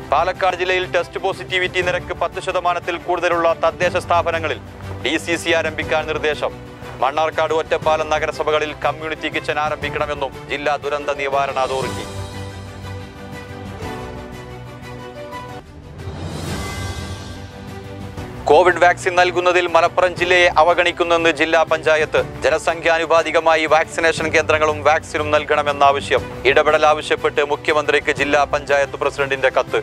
പാലക്കാട് ജില്ലയിൽ test positivity നിരക്ക് 10% കൂടുതലുള്ള തദ്ദേശ സ്ഥാപനങ്ങളിൽ DCC ആരംഭിക്കാൻ നിർദ്ദേശം. മണ്ണാർക്കാട്, ഒറ്റപ്പാലം നഗരസഭകളിൽ കമ്മ്യൂണിറ്റി കിച്ചൺ ആരംഭിക്കണമെന്നും ജില്ലാ ദുരന്ത നിവാരണ അതോറിറ്റി. കോവിഡ് വാക്സിൻ നൽകുന്നതിൽ മലപ്പുറം ജില്ലയെ അവഗണിക്കുന്നെന്ന് ജില്ലാ പഞ്ചായത്ത്. ജനസംഖ്യാനുപാതികമായി വാക്സിനേഷൻ കേന്ദ്രങ്ങളും വാക്സിനും നൽകണമെന്ന ആവശ്യം. ഇടപെടൽ ആവശ്യപ്പെട്ട് മുഖ്യമന്ത്രിക്ക് ജില്ലാ പഞ്ചായത്ത് പ്രസിഡന്റിന്റെ കത്ത്.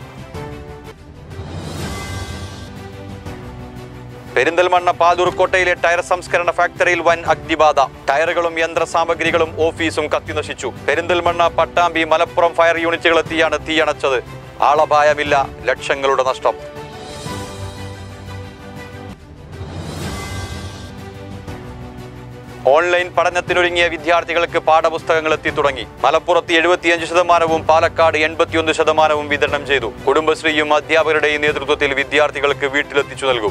പെരിന്തൽമണ്ണ പാലൂർക്കോട്ടയിലെ ടയർ സംസ്കരണ ഫാക്ടറിയിൽ വൻ അഗ്നിബാധ. ടയറുകളും യന്ത്രസാമഗ്രികളും ഓഫീസും കത്തിനശിച്ചു. പെരിന്തൽമണ്ണ, പട്ടാമ്പി, മലപ്പുറം ഫയർ യൂണിറ്റുകളെത്തിയാണ് തീയണച്ചത്. ആളപായമില്ല, ലക്ഷങ്ങളുടെ നഷ്ടം. ഓൺലൈൻ പഠനത്തിനൊരുങ്ങിയ വിദ്യാർത്ഥികൾക്ക് പാഠപുസ്തകങ്ങൾ എത്തി തുടങ്ങി. മലപ്പുറത്ത് 75%, പാലക്കാട് 81% വിതരണം ചെയ്തു. കുടുംബശ്രീയും അധ്യാപകരുടെയും നേതൃത്വത്തിൽ വിദ്യാർത്ഥികൾക്ക് വീട്ടിലെത്തിച്ചു നൽകും.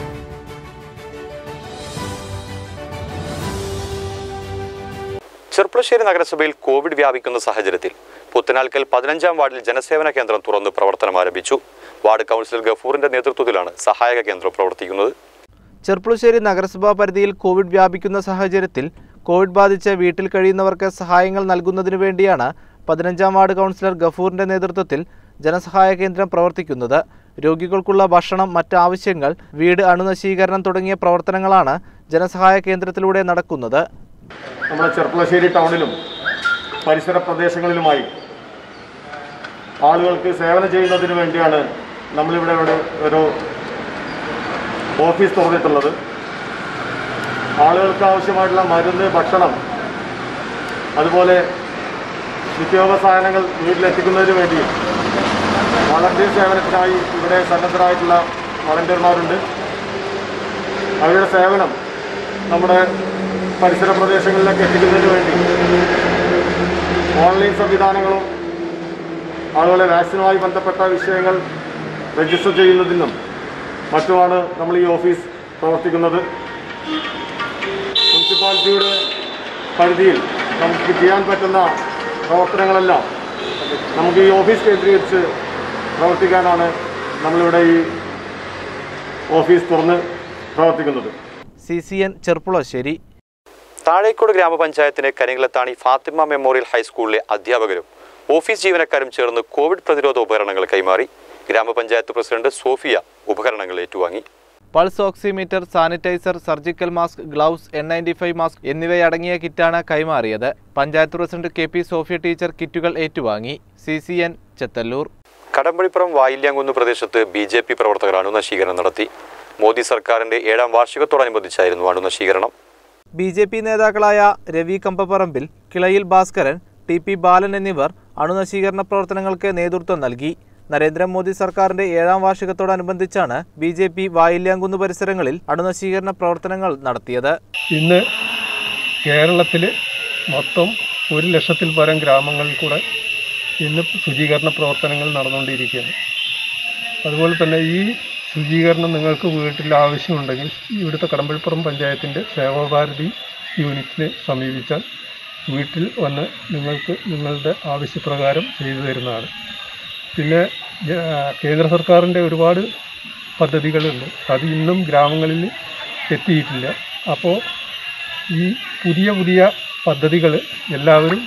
ചെർപ്പുളശ്ശേരി നഗരസഭയിൽ കോവിഡ് വ്യാപിക്കുന്ന സാഹചര്യത്തിൽ പുത്തനാൽക്കൽ 15-ാം വാർഡിൽ ജനസേവന കേന്ദ്രം തുറന്ന് പ്രവർത്തനം ആരംഭിച്ചു. വാർഡ് കൗൺസിലർ ഗഫൂറിന്റെ നേതൃത്വത്തിലാണ് സഹായക കേന്ദ്രം പ്രവർത്തിക്കുന്നത്. ചെർപ്പുളശ്ശേരി നഗരസഭാ പരിധിയിൽ കോവിഡ് വ്യാപിക്കുന്ന സാഹചര്യത്തിൽ കോവിഡ് ബാധിച്ച് വീട്ടിൽ കഴിയുന്നവർക്ക് സഹായങ്ങൾ നൽകുന്നതിനു വേണ്ടിയാണ് 15-ാം വാർഡ് കൗൺസിലർ ഗഫൂറിന്റെ നേതൃത്വത്തിൽ ജനസഹായ കേന്ദ്രം പ്രവർത്തിക്കുന്നത്. രോഗികൾക്കുള്ള ഭക്ഷണം, മറ്റ് ആവശ്യങ്ങൾ, വീട് അണുനശീകരണം തുടങ്ങിയ പ്രവർത്തനങ്ങളാണ് ജനസഹായ കേന്ദ്രത്തിലൂടെ നടക്കുന്നത്. നമ്മുടെ ചെർപ്പുളശ്ശേരി ടൗണിലും പരിസര പ്രദേശങ്ങളിലുമായി ആളുകൾക്ക് സേവനം ചെയ്യുന്നതിന് വേണ്ടിയാണ് നമ്മളിവിടെ ഒരു ഓഫീസ് തുറന്നിട്ടുള്ളത്. ആളുകൾക്ക് ആവശ്യമായിട്ടുള്ള മരുന്ന്, ഭക്ഷണം, അതുപോലെ നിത്യോപ സാധനങ്ങൾ വീട്ടിലെത്തിക്കുന്നതിന് വേണ്ടി വളണ്ടിയർ സേവനത്തിനായി ഇവിടെ സന്നദ്ധരായിട്ടുള്ള വളണ്ടിയർമാരുണ്ട്. അവരുടെ സേവനം നമ്മുടെ പരിസര പ്രദേശങ്ങളിലേക്ക് എത്തിക്കുന്നതിന് വേണ്ടി ഓൺലൈൻ സംവിധാനങ്ങളും ആളുകളെ വാക്സിനുമായി ബന്ധപ്പെട്ട വിഷയങ്ങൾ രജിസ്റ്റർ ചെയ്യുന്നതിനും മറ്റുമാണ് നമ്മൾ ഈ ഓഫീസ് പ്രവർത്തിക്കുന്നത്. മുനിസിപ്പാലിറ്റിയുടെ പരിധിയിൽ നമുക്ക് ചെയ്യാൻ പറ്റുന്ന പ്രവർത്തനങ്ങളെല്ലാം നമുക്ക് ഈ ഓഫീസ് കേന്ദ്രീകരിച്ച് പ്രവർത്തിക്കാനാണ് നമ്മളിവിടെ ഈ ഓഫീസ് തുറന്ന് പ്രവർത്തിക്കുന്നത്. CCN ചെർപ്പുളശ്ശേരി. താഴേക്കോട് ഗ്രാമപഞ്ചായത്തിന് കരിങ്കലത്താണി ഫാത്തിമ മെമ്മോറിയൽ ഹൈസ്കൂളിലെ അധ്യാപകരും ഓഫീസ് ജീവനക്കാരും ചേർന്ന് കോവിഡ് പ്രതിരോധ ഉപകരണങ്ങൾ കൈമാറി. ഗ്രാമപഞ്ചായത്ത് പ്രസിഡന്റ് സോഫിയ ഉപകരണങ്ങൾ ഏറ്റുവാങ്ങി. Pulse oximeter, sanitizer, surgical mask, gloves, N95 mask എന്നിവയടങ്ങിയ കിറ്റാണ് കൈമാറിയത്. Panchayat president KP Sophia teacher കിറ്റുകൾ ഏറ്റുവാങ്ങി. CCN ചെത്തല്ലൂർ. കടമ്പഴിപ്പുറം വായില്യാങ്കുന്ന് പ്രദേശത്ത് BJP പ്രവർത്തകർ അണുനശീകരണം നടത്തി. മോദി സർക്കാരിന്റെ 7ാം വാർഷികത്തോടനുബന്ധിച്ചായിരുന്നു അണുനശീകരണം. BJP നേതാക്കളായ രവി കമ്പപ്പറമ്പിൽ, കിളയിൽ ഭാസ്കരൻ, TP ബാലൻ എന്നിവർ അണുനശീകരണ പ്രവർത്തനങ്ങൾക്ക് നേതൃത്വം നൽകി. നരേന്ദ്രമോദി സർക്കാരിന്റെ 7ാം വാർഷികത്തോടനുബന്ധിച്ചാണ് BJP വായില്യാങ്കുന്ന് പരിസരങ്ങളിൽ അണുനശീകരണ പ്രവർത്തനങ്ങൾ നടത്തിയത്. ഇന്ന് കേരളത്തിൽ മൊത്തം 1 ലക്ഷത്തിൽ പരം ഗ്രാമങ്ങളിൽ കൂടെ ഇന്ന് ശുചീകരണ പ്രവർത്തനങ്ങൾ നടന്നുകൊണ്ടിരിക്കുകയാണ്. അതുപോലെ തന്നെ ഈ ശുചീകരണം നിങ്ങൾക്ക് വീട്ടിൽ ആവശ്യമുണ്ടെങ്കിൽ ഇവിടുത്തെ കടമ്പഴിപ്പുറം പഞ്ചായത്തിൻ്റെ സേവാഭാരതി യൂണിറ്റിനെ സമീപിച്ചാൽ വീട്ടിൽ വന്ന് നിങ്ങൾക്ക് നിങ്ങളുടെ ആവശ്യപ്രകാരം ചെയ്തു തരുന്നതാണ്. പിന്നെ കേന്ദ്ര സർക്കാരിൻ്റെ ഒരുപാട് പദ്ധതികളുണ്ട്, അത് ഇന്നും ഗ്രാമങ്ങളിൽ എത്തിയിട്ടില്ല. അപ്പോൾ ഈ പുതിയ പദ്ധതികൾ എല്ലാവരും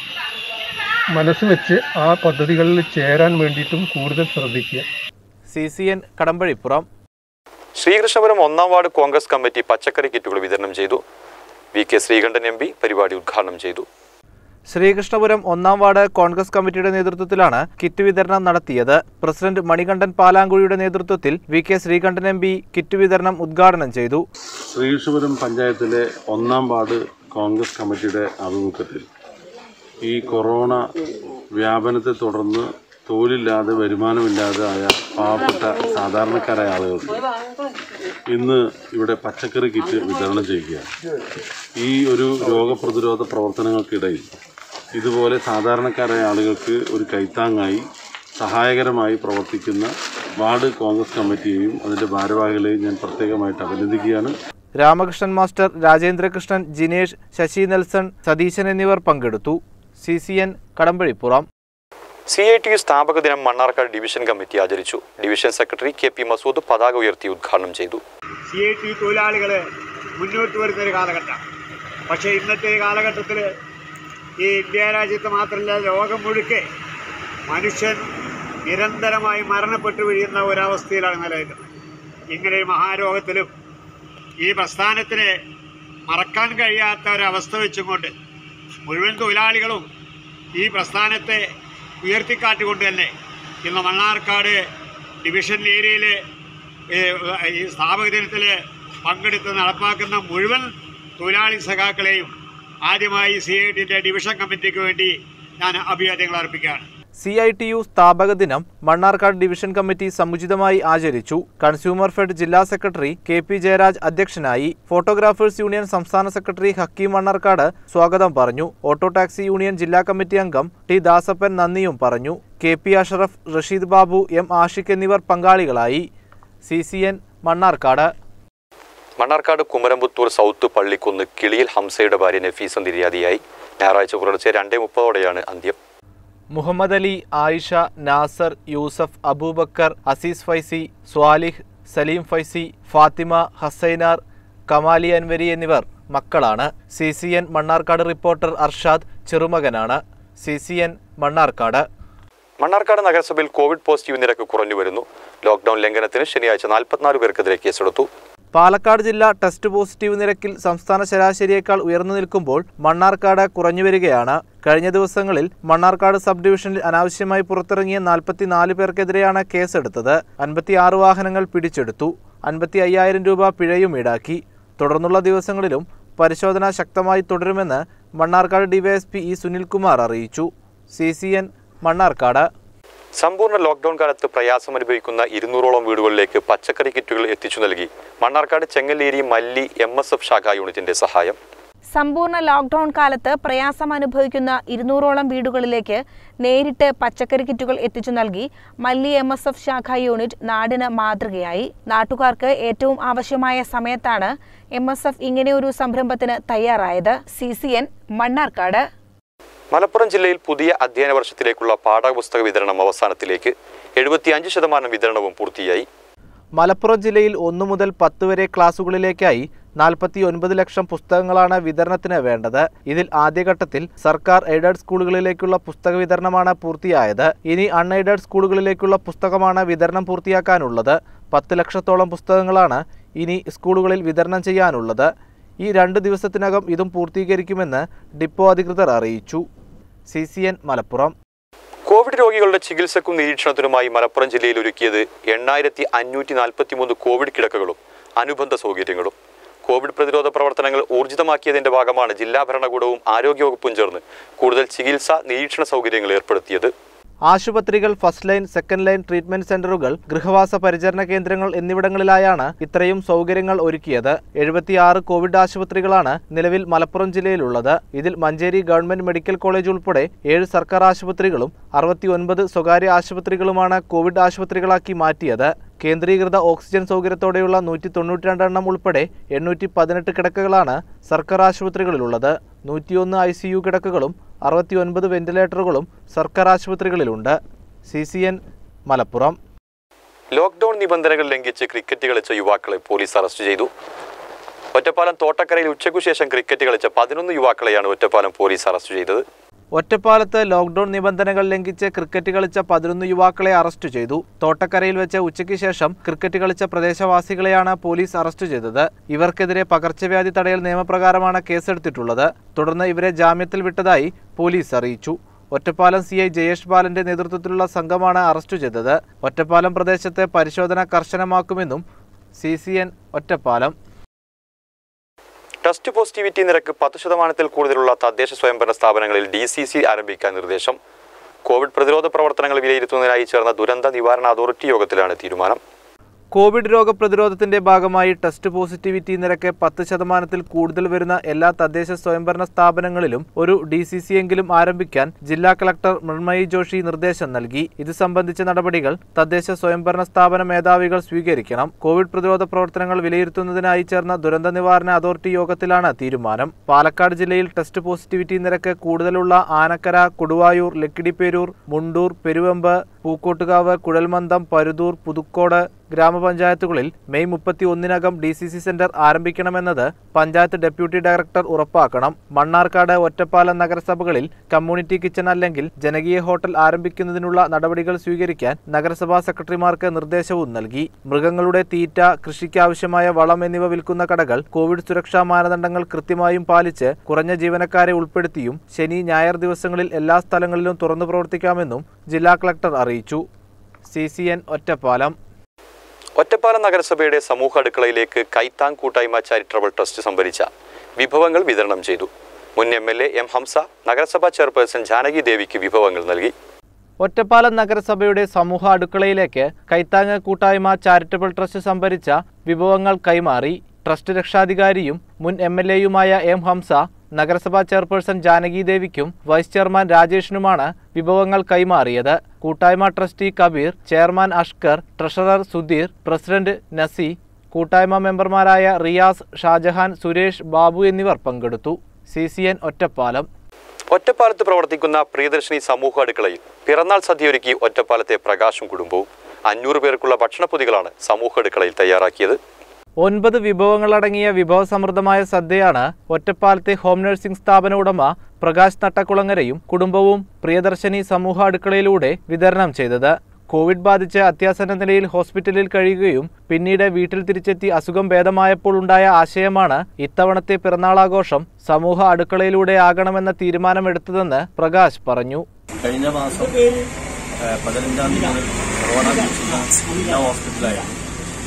മനസ്സ് വെച്ച് ആ പദ്ധതികളിൽ ചേരാൻ വേണ്ടിയിട്ടും കൂടുതൽ ശ്രദ്ധിക്കുക. CCN കടമ്പഴിപ്പുറം. ശ്രീകൃഷ്ണപുരം 1-ാം വാർഡ് കോൺഗ്രസ് കമ്മിറ്റി പച്ചക്കറി കിറ്റുകൾ വിതരണം ചെയ്തു. VK ശ്രീകണ്ഠൻ MP പരിപാടി ഉദ്ഘാടനം ചെയ്തു. ശ്രീകൃഷ്ണപുരം 1-ാം വാർഡ് കോൺഗ്രസ് കമ്മിറ്റിയുടെ നേതൃത്വത്തിലാണ് കിറ്റ് വിതരണം നടത്തിയത്. പ്രസിഡന്റ് മണികണ്ഠൻ പാലാങ്കുഴിയുടെ നേതൃത്വത്തിൽ VK ശ്രീകണ്ഠൻ MP കിറ്റ് വിതരണം ഉദ്ഘാടനം ചെയ്തു. ശ്രീകൃഷ്ണപുരം പഞ്ചായത്തിലെ 1-ാം വാർഡ് കോൺഗ്രസ് കമ്മിറ്റിയുടെ ആഭിമുഖ്യത്തിൽ ഈ കൊറോണ വ്യാപനത്തെ തുടർന്ന് തൊഴിലില്ലാതെ വരുമാനമില്ലാതെ ആയ പാവപ്പെട്ട സാധാരണക്കാരായ ആളുകൾക്ക് ഇന്ന് ഇവിടെ പച്ചക്കറി കിറ്റ് വിതരണം ചെയ്യുകയാണ്. ഈ ഒരു രോഗപ്രതിരോധ പ്രവർത്തനങ്ങൾക്കിടയിൽ ഇതുപോലെ സാധാരണക്കാരായ ആളുകൾക്ക് ഒരു കൈത്താങ്ങായി സഹായകരമായി പ്രവർത്തിക്കുന്ന വാർഡ് കോൺഗ്രസ് കമ്മിറ്റിയെയും അതിൻ്റെ ഭാരവാഹികളെയും ഞാൻ പ്രത്യേകമായിട്ട് അഭിനന്ദിക്കുകയാണ്. രാമകൃഷ്ണൻ മാസ്റ്റർ, രാജേന്ദ്രകൃഷ്ണൻ, ജിനേഷ്, ശശി നെൽസൺ, സതീശൻ എന്നിവർ പങ്കെടുത്തു. CCN കടമ്പഴിപ്പുറം. CITU സ്ഥാപക ദിനം മണ്ണാർക്കാട് ഡിവിഷൻ കമ്മിറ്റി ആചരിച്ചു. ഡിവിഷൻ സെക്രട്ടറി KP മസൂദ് പതാക ഉയർത്തി ഉദ്ഘാടനം ചെയ്തു. CITU തൊഴിലാളികളെ മുന്നോട്ട് വരുന്നൊരു കാലഘട്ടം. പക്ഷേ ഇന്നത്തെ കാലഘട്ടത്തിൽ ഈ ഇന്ത്യ രാജ്യത്ത് മാത്രമല്ല ലോകം മുഴുക്കെ മനുഷ്യൻ നിരന്തരമായി മരണപ്പെട്ടു വീഴുന്ന ഒരവസ്ഥയിലാണ് നിലനിൽക്കുന്നത്. ഇങ്ങനെ മഹാരോഗത്തിലും ഈ പ്രസ്ഥാനത്തിന് മറക്കാൻ കഴിയാത്ത ഒരവസ്ഥ വെച്ചുകൊണ്ട് മുഴുവൻ തൊഴിലാളികളും ഈ പ്രസ്ഥാനത്തെ ഉയർത്തിക്കാട്ടിക്കൊണ്ട് തന്നെ ഇന്ന് മണ്ണാർക്കാട് ഡിവിഷൻ ഏരിയയിൽ ഈ സ്ഥാപക ദിനത്തിൽ പങ്കെടുത്ത് നടപ്പാക്കുന്ന മുഴുവൻ തൊഴിലാളി സഖാക്കളെയും ആദ്യമായി CITUവിൻ്റെ ഡിവിഷൻ കമ്മിറ്റിക്ക് വേണ്ടി ഞാൻ അഭിവാദ്യങ്ങൾ അർപ്പിക്കുകയാണ്. CITU സ്ഥാപക ദിനം മണ്ണാർക്കാട് ഡിവിഷൻ കമ്മിറ്റി സമുചിതമായി ആചരിച്ചു. കൺസ്യൂമർ ഫെഡ് ജില്ലാ സെക്രട്ടറി KP ജയരാജ് അധ്യക്ഷനായി. ഫോട്ടോഗ്രാഫേഴ്സ് യൂണിയൻ സംസ്ഥാന സെക്രട്ടറി ഹക്കീം മണ്ണാർക്കാട് സ്വാഗതം പറഞ്ഞു. ഓട്ടോ ടാക്സി യൂണിയൻ ജില്ലാ കമ്മിറ്റി അംഗം T ദാസപ്പൻ നന്ദിയും പറഞ്ഞു. KP അഷറഫ്, റഷീദ് ബാബു, M ആഷിഖ് എന്നിവർ പങ്കാളികളായി. CCN മണ്ണാർക്കാട്. മണ്ണാർക്കാട് കുമരമ്പത്തൂർ സൗത്ത് പള്ളിക്കുന്ന് കിളിയിൽ ഹംസയുടെ ഭാര്യ നഫീസ നിര്യാതയായി. ഞായറാഴ്ച പുലർച്ചെ 2:30 അന്ത്യം. മുഹമ്മദ് അലി, ആയിഷ, നാസർ, യൂസഫ്, അബൂബക്കർ, അസീസ് ഫൈസി, സ്വാലിഹ്, സലീം ഫൈസി, ഫാത്തിമ, ഹസൈനാർ, കമാലി അൻവരി എന്നിവർ മക്കളാണ്. CCN മണ്ണാർക്കാട് റിപ്പോർട്ടർ അർഷാദ് ചെറുമകനാണ്. CCN മണ്ണാർക്കാട്. മണ്ണാർക്കാട് നഗരസഭയിൽ കോവിഡ് പോസിറ്റീവ് നിരക്ക് കുറഞ്ഞു വരുന്നു. ലോക്ക്ഡൌൺ ലംഘനത്തിന് ശനിയാഴ്ച 44 പേർക്കെതിരെ കേസെടുത്തു. പാലക്കാട് ജില്ല ടെസ്റ്റ് പോസിറ്റീവ് നിരക്കിൽ സംസ്ഥാന ശരാശരിയേക്കാൾ ഉയർന്നു നിൽക്കുമ്പോൾ മണ്ണാർക്കാട് കുറഞ്ഞുവരികയാണ്. കഴിഞ്ഞ ദിവസങ്ങളിൽ മണ്ണാർക്കാട് സബ് ഡിവിഷനിൽ അനാവശ്യമായി പുറത്തിറങ്ങിയ 44 പേർക്കെതിരെയാണ് കേസെടുത്തത്. 56 വാഹനങ്ങൾ പിടിച്ചെടുത്തു. 55,000 രൂപ പിഴയും ഈടാക്കി. തുടർന്നുള്ള ദിവസങ്ങളിലും പരിശോധന ശക്തമായി തുടരുമെന്ന് മണ്ണാർക്കാട് ഡിവൈഎസ്പി E സുനിൽകുമാർ അറിയിച്ചു. CCN മണ്ണാർക്കാട്. സമ്പൂർണ്ണ ലോക്ക്ഡൌൺ കാലത്ത് പ്രയാസമനുഭവിക്കുന്ന 200ഓളം വീടുകളിലേക്ക് പച്ചക്കറി കിറ്റുകൾ എത്തിച്ചു നൽകി മണ്ണാർക്കാട് ചെങ്ങലേരി മല്ലി MSF ശാഖാ യൂണിറ്റിന്റെ സഹായം. സമ്പൂർണ്ണ ലോക്ക്ഡൌൺ കാലത്ത് പ്രയാസമനുഭവിക്കുന്ന 200ഓളം വീടുകളിലേക്ക് നേരിട്ട് പച്ചക്കറി കിറ്റുകൾ എത്തിച്ചു നൽകി മല്ലി MSF ശാഖാ യൂണിറ്റ് നാടിന് മാതൃകയായി. നാട്ടുകാർക്ക് ഏറ്റവും ആവശ്യമായ സമയത്താണ് MSF ഇങ്ങനെയൊരു സംരംഭത്തിന് തയ്യാറായത്. CCN മണ്ണാർക്കാട്. മലപ്പുറം ജില്ലയിൽ പുതിയ അധ്യയന വർഷത്തിലേക്കുള്ള പാഠപുസ്തക വിതരണം അവസാനത്തിലേക്ക്. 75% വിതരണവും പൂർത്തിയായി. മലപ്പുറം ജില്ലയിൽ 1 മുതൽ 10 വരെ ക്ലാസുകളിലേക്കായി 49 ലക്ഷം പുസ്തകങ്ങളാണ് വിതരണത്തിന് വേണ്ടത്. ഇതിൽ ആദ്യഘട്ടത്തിൽ സർക്കാർ എയ്ഡഡ് സ്കൂളുകളിലേക്കുള്ള പുസ്തക വിതരണമാണ് പൂർത്തിയായത്. ഇനി അൺഎയ്ഡഡ് സ്കൂളുകളിലേക്കുള്ള പുസ്തകമാണ് വിതരണം പൂർത്തിയാക്കാനുള്ളത്. 10 ലക്ഷത്തോളം പുസ്തകങ്ങളാണ് ഇനി സ്കൂളുകളിൽ വിതരണം ചെയ്യാനുള്ളത്. ഈ 2 ദിവസത്തിനകം ഇതും പൂർത്തീകരിക്കുമെന്ന് ഡിപ്പോ അധികൃതർ അറിയിച്ചു. CCN മലപ്പുറം. കോവിഡ് രോഗികളുടെ ചികിത്സക്കും നിരീക്ഷണത്തിനുമായി മലപ്പുറം ജില്ലയിൽ ഒരുക്കിയത് 8543 കോവിഡ് കിടക്കകളും അനുബന്ധ സൗകര്യങ്ങളും. കോവിഡ് പ്രതിരോധ പ്രവർത്തനങ്ങൾ ഊർജിതമാക്കിയതിന്റെ ഭാഗമാണ് ജില്ലാ ഭരണകൂടവും ആരോഗ്യവകുപ്പും ചേർന്ന് കൂടുതൽ ചികിത്സാ നിരീക്ഷണ സൗകര്യങ്ങൾ ഏർപ്പെടുത്തിയത്. ആശുപത്രികൾ, first line, second line treatment സെന്ററുകൾ, ഗൃഹവാസ പരിചരണ കേന്ദ്രങ്ങൾ എന്നിവിടങ്ങളിലായാണ് ഇത്രയും സൗകര്യങ്ങൾ ഒരുക്കിയത്. 76 കോവിഡ് ആശുപത്രികളാണ് നിലവിൽ മലപ്പുറം ജില്ലയിലുള്ളത്. ഇതിൽ മഞ്ചേരി ഗവൺമെന്റ് മെഡിക്കൽ കോളേജ് ഉൾപ്പെടെ 7 സർക്കാർ ആശുപത്രികളും 69 സ്വകാര്യ ആശുപത്രികളുമാണ് കോവിഡ് ആശുപത്രികളാക്കി മാറ്റിയത്. കേന്ദ്രീകൃത ഓക്സിജൻ സൗകര്യത്തോടെയുള്ള 192 എണ്ണം ഉൾപ്പെടെ 818 കിടക്കകളാണ് സർക്കാർ ആശുപത്രികളിലുള്ളത്. 101 ICU കിടക്കകളും 69 വെന്റിലേറ്ററുകളും സർക്കാർ ആശുപത്രികളിലുണ്ട്. CCN മലപ്പുറം. ലോക്ക്ഡൌൺ നിബന്ധനകൾ ലംഘിച്ച് ക്രിക്കറ്റ് കളിച്ച യുവാക്കളെ പോലീസ് അറസ്റ്റ് ചെയ്തു. ഒറ്റപ്പാലം തോട്ടക്കരയിൽ ഉച്ചയ്ക്കുശേഷം ക്രിക്കറ്റ് കളിച്ച 11 യുവാക്കളെയാണ് ഒറ്റപ്പാലം പോലീസ് അറസ്റ്റ് ചെയ്തത്. ഒറ്റപ്പാലത്ത് ലോക്ക്ഡൌൺ നിബന്ധനകൾ ലംഘിച്ച് ക്രിക്കറ്റ് കളിച്ച 11 യുവാക്കളെ അറസ്റ്റ് ചെയ്തു. തോട്ടക്കരയിൽ വെച്ച് ഉച്ചയ്ക്ക് ശേഷം ക്രിക്കറ്റ് കളിച്ച പ്രദേശവാസികളെയാണ് പോലീസ് അറസ്റ്റ് ചെയ്തത്. ഇവർക്കെതിരെ പകർച്ചവ്യാധി തടയൽ നിയമപ്രകാരമാണ് കേസെടുത്തിട്ടുള്ളത്. തുടർന്ന് ഇവരെ ജാമ്യത്തിൽ വിട്ടതായി പോലീസ് അറിയിച്ചു. ഒറ്റപ്പാലം CI ജയേഷ് ബാലന്റെ നേതൃത്വത്തിലുള്ള സംഘമാണ് അറസ്റ്റ് ചെയ്തത്. ഒറ്റപ്പാലം പ്രദേശത്ത് പരിശോധന കർശനമാക്കുമെന്നും CCN ഒറ്റപ്പാലം. ടെസ്റ്റ് പോസിറ്റിവിറ്റി നിരക്ക് 10% കൂടുതലുള്ള തദ്ദേശ സ്വയംഭരണ സ്ഥാപനങ്ങളിൽ DCC ആരംഭിക്കാൻ നിർദ്ദേശം. കോവിഡ് പ്രതിരോധ പ്രവർത്തനങ്ങൾ വിലയിരുത്തുന്നതിനായി ചേർന്ന ദുരന്ത നിവാരണ അതോറിറ്റി യോഗത്തിലാണ് തീരുമാനം. കോവിഡ് രോഗപ്രതിരോധത്തിന്റെ ഭാഗമായി ടെസ്റ്റ് പോസിറ്റിവിറ്റി നിരക്ക് 10% കൂടുതൽ വരുന്ന എല്ലാ തദ്ദേശ സ്വയംഭരണ സ്ഥാപനങ്ങളിലും ഒരു DCC എങ്കിലും ആരംഭിക്കാൻ ജില്ലാ കളക്ടർ മൃണ്മയി ജോഷി നിർദ്ദേശം നൽകി. ഇത് സംബന്ധിച്ച നടപടികൾ തദ്ദേശ സ്വയംഭരണ സ്ഥാപന മേധാവികൾ സ്വീകരിക്കണം. കോവിഡ് പ്രതിരോധ പ്രവർത്തനങ്ങൾ വിലയിരുത്തുന്നതിനായി ചേർന്ന ദുരന്ത നിവാരണ അതോറിറ്റി യോഗത്തിലാണ് തീരുമാനം. പാലക്കാട് ജില്ലയിൽ ടെസ്റ്റ് പോസിറ്റിവിറ്റി നിരക്ക് കൂടുതലുള്ള ആനക്കര, കൊടുവായൂർ, ലക്കിടിപ്പേരൂർ, മുണ്ടൂർ, പെരുവെമ്പ്, പൂക്കോട്ടുകാവ്, കുഴൽമന്ദം, പരുതൂർ, പുതുക്കോട് ഗ്രാമപഞ്ചായത്തുകളിൽ മെയ് 31-നകം DCC സെന്റർ ആരംഭിക്കണമെന്നത് പഞ്ചായത്ത് ഡെപ്യൂട്ടി ഡയറക്ടർ ഉറപ്പാക്കണം. മണ്ണാർക്കാട്, ഒറ്റപ്പാലം നഗരസഭകളിൽ കമ്മ്യൂണിറ്റി കിച്ചൺ അല്ലെങ്കിൽ ജനകീയ ഹോട്ടൽ ആരംഭിക്കുന്നതിനുള്ള നടപടികൾ സ്വീകരിക്കാൻ നഗരസഭാ സെക്രട്ടറിമാർക്ക് നിർദ്ദേശവും നൽകി. മൃഗങ്ങളുടെ തീറ്റ, കൃഷിക്കാവശ്യമായ വളം എന്നിവ വിൽക്കുന്ന കടകൾ കോവിഡ് സുരക്ഷാ മാനദണ്ഡങ്ങൾ കൃത്യമായും പാലിച്ച് കുറഞ്ഞ ജീവനക്കാരെ ഉൾപ്പെടുത്തിയും ശനി, ഞായർ ദിവസങ്ങളിൽ എല്ലാ സ്ഥലങ്ങളിലും തുറന്നു പ്രവർത്തിക്കാമെന്നും ജില്ലാ കളക്ടർ അറിയിച്ചു. CCN ഒറ്റപ്പാലം. ഒറ്റപ്പാലം നഗരസഭയുടെ സമൂഹ അടുക്കളയിലേക്ക് കൈത്താങ് കൂട്ടായ്മ ചാരിറ്റബിൾ ട്രസ്റ്റ് സംഭരിച്ച വിഭവങ്ങൾ വിതരണം ചെയ്തു. മുൻ MLA M. ഹംസ നഗരസഭാ ചെയർപേഴ്സൺ ജാനകി ദേവിക്ക് വിഭവങ്ങൾ നൽകി. ഒറ്റപ്പാലം നഗരസഭയുടെ സമൂഹ അടുക്കളയിലേക്ക് കൈത്താങ് കൂട്ടായ്മ ചാരിറ്റബിൾ ട്രസ്റ്റ് സംഭരിച്ച വിഭവങ്ങൾ കൈമാറി. ട്രസ്റ്റ് രക്ഷാധികാരിയും മുൻ MLAയുമായ M. ഹംസ നഗരസഭാ ചെയർപേഴ്സൺ ജാനകി ദേവിക്കും വൈസ് ചെയർമാൻ രാജേഷിനുമാണ് വിഭവങ്ങൾ കൈമാറിയത്. കൂട്ടായ്മ trustee Kabeer, chairman Ashkar, treasurer Sudheer, president Nasi, കൂട്ടായ്മ മെമ്പർമാരായ റിയാസ്, ഷാജഹാൻ, സുരേഷ്, ബാബു എന്നിവർ പങ്കെടുത്തു. CCN ഒറ്റപ്പാലം. ഒറ്റപ്പാലത്ത് പ്രവർത്തിക്കുന്ന പ്രിയദർശിനി സമൂഹ അടുക്കളയിൽ പിറന്നാൾ സദ്യയൊരുക്കി ഒറ്റപ്പാലത്തെ പ്രകാശും കുടുംബവും 500 പേർക്കുള്ള ഭക്ഷണപ്പൊതികളാണ് സമൂഹ അടുക്കളയിൽ തയ്യാറാക്കിയത്. 9 വിഭവങ്ങളടങ്ങിയ വിഭവസമൃദ്ധമായ സദ്യയാണ് ഒറ്റപ്പാലത്തെ ഹോം നഴ്സിംഗ് സ്ഥാപന ഉടമ പ്രകാശ് നട്ടക്കുളങ്ങരയും കുടുംബവും പ്രിയദർശിനി സമൂഹ അടുക്കളയിലൂടെ വിതരണം ചെയ്തത്. കോവിഡ് ബാധിച്ച് അത്യാസന്ന നിലയിൽ ഹോസ്പിറ്റലിൽ കഴിയുകയും പിന്നീട് വീട്ടിൽ തിരിച്ചെത്തി അസുഖം ഭേദമായപ്പോൾ ഉണ്ടായ ആശയമാണ് ഇത്തവണത്തെ പിറന്നാളാഘോഷം സമൂഹ അടുക്കളയിലൂടെ ആകണമെന്ന തീരുമാനമെടുത്തതെന്ന് പ്രകാശ് പറഞ്ഞു. കഴിഞ്ഞ മാസം 15-ാം തീയതി കൊറോണ ഹോസ്പിറ്റലായിരുന്നു.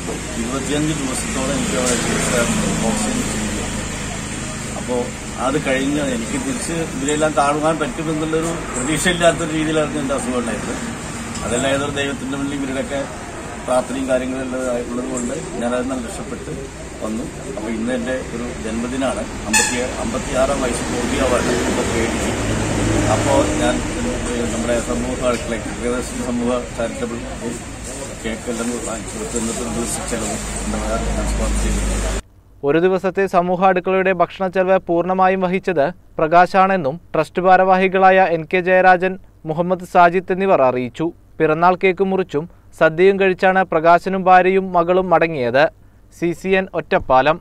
25 ദിവസത്തോളം എനിക്ക് അവിടെ ഓക്സിജൻ ചെയ്തു. അപ്പോൾ അത് കഴിഞ്ഞ് എനിക്ക് തിരിച്ച് ഇതിലെല്ലാം കാണുവാൻ പറ്റുമെന്നുള്ളൊരു പ്രതീക്ഷയില്ലാത്തൊരു രീതിയിലായിരുന്നു എൻ്റെ അസുഖം ഉണ്ടായിരുന്നത്. അതെല്ലാം ഏതൊരു ദൈവത്തിൻ്റെ മുന്നിൽ ഇവരുടെയൊക്കെ പ്രാർത്ഥനയും കാര്യങ്ങളുള്ളത് കൊണ്ട് ഞാനതിൽ നിന്ന് രക്ഷപ്പെട്ട് വന്നു. അപ്പോൾ ഇന്ന് എൻ്റെ ഒരു ജന്മദിനമാണ്. 56-ാം വയസ്സ് പൂർത്തിയാവാണ്. 57. അപ്പോൾ ഞാൻ നമ്മുടെ സമൂഹ അടുക്കളയ്ക്ക് പ്രിയദർശിനി സമൂഹ ചാരിറ്റബിൾ കേക്കെല്ലാം വാങ്ങിച്ചു ചെലവും ചെയ്തിട്ടുണ്ട്. ഒരു ദിവസത്തെ സമൂഹ അടുക്കളയുടെ ഭക്ഷണ ചെലവ് പൂർണ്ണമായും വഹിച്ചത് പ്രകാശാണെന്നും ട്രസ്റ്റ് ഭാരവാഹികളായ NK ജയരാജൻ, മുഹമ്മദ് സാജിദ് എന്നിവർ അറിയിച്ചു. പിറന്നാൾ കേക്ക് മുറിച്ചും സദ്യയും കഴിച്ചാണ് പ്രകാശനും ഭാര്യയും മകളും മടങ്ങിയത്. CCN ഒറ്റപ്പാലം.